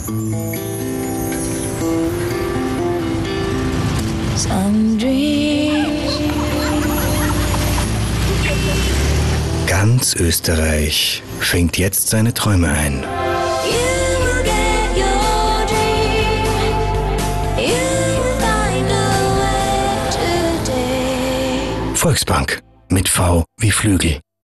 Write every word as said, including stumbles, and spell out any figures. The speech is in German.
Some dreams. Ganz Österreich fängt jetzt seine Träume ein. You will get your dream. You will find a way today. Volksbank mit V wie Flügel.